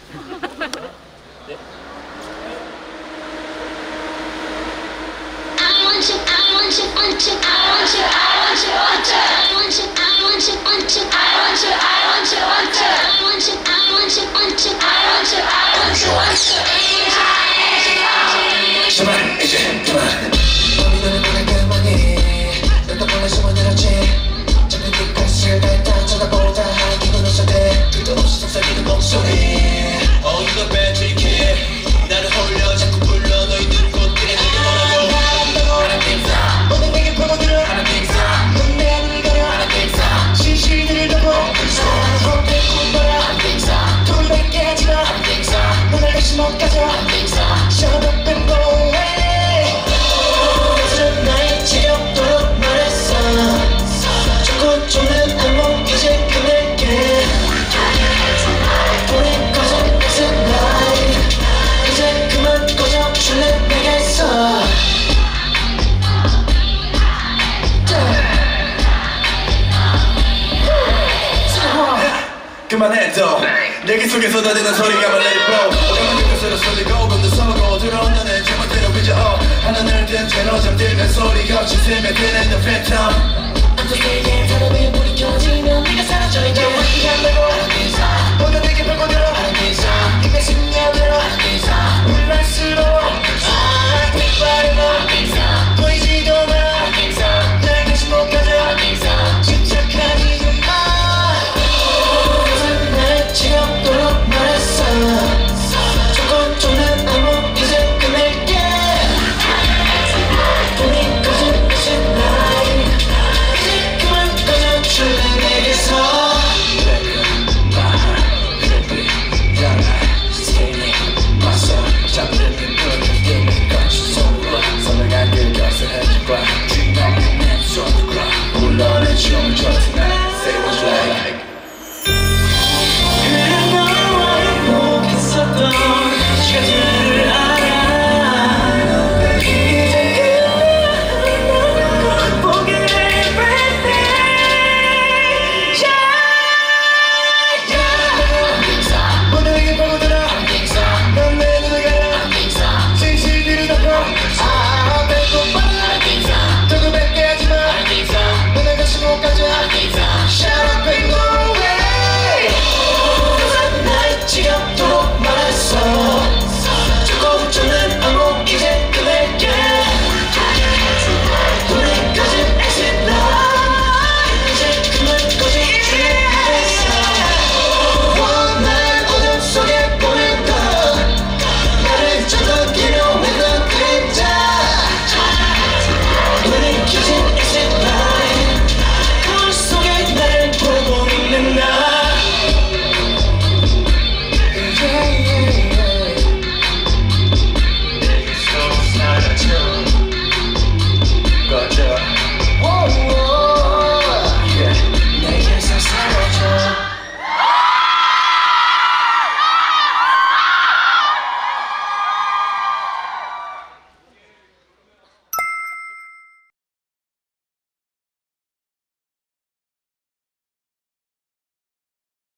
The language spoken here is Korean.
제발 이제 그만 봄이 너는 보낼 그만이 너도 보내서 만들었지 잠든 네 가슴을 뱉다 쳐다보다 하기도 너서대 끝도 없이 속삭이는 목소리 Oh you the battery kid 나를 홀려 자꾸 불러 너희들 곳들에 내게 원하고 하는 빙상 모든 내게 퍼먹들어 하는 빙상 넌 내 안을 가려 하는 빙상 시시들을 덮어 헛된 꿈봐라 하는 빙상 돈을 뱉게 하지마 하는 빙상 눈을 다시 못 가져 하는 빙상 Shut up and go away 그래서 나의 지역도록 말했어 자꾸 쫓는 안목 이제 끝낼게 우리 꺼져 It's a night 이제 그만 꺼져 줄래 내게서 그만해도 얘기 속에 쏟아지는 소리가 말 let it blow 오감은 끝으로 쏟이고 곤도 서고 들어온다는 제멋대로 빚어 하늘을 든 채로 잠들면 소리가 없이 스며드는 the phantom I'm just saying 사람의 불이 켜지면 네가 사라져 이제 어떻게 한다고 모두 내게